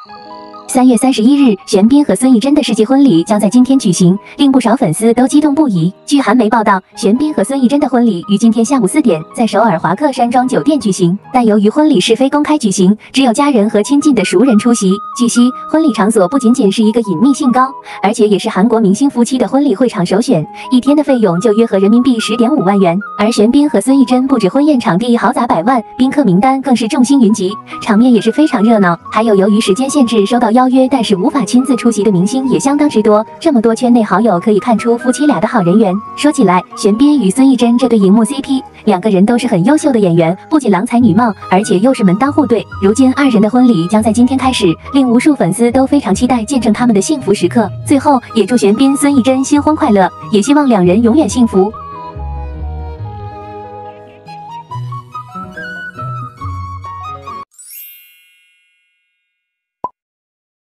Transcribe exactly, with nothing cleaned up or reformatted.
三月三十一日，玄彬和孙艺珍的世纪婚礼将在今天举行，令不少粉丝都激动不已。据韩媒报道，玄彬和孙艺珍的婚礼于今天下午四点在首尔华克山庄酒店举行，但由于婚礼是非公开举行，只有家人和亲近的熟人出席。据悉，婚礼场所不仅仅是一个隐秘性高，而且也是韩国明星夫妻的婚礼会场首选，一天的费用就约合人民币十点五万元。而玄彬和孙艺珍布置婚宴场地豪砸百万，宾客名单更是众星云集，场面也是非常热闹。还有由于时间限制收到邀约但是无法亲自出席的明星也相当之多，这么多圈内好友可以看出夫妻俩的好人缘。说起来，玄彬与孙艺珍这对荧幕 C P， 两个人都是很优秀的演员，不仅郎才女貌，而且又是门当户对。如今二人的婚礼将在今天开始，令无数粉丝都非常期待见证他们的幸福时刻。最后也祝玄彬、孙艺珍新婚快乐，也希望两人永远幸福。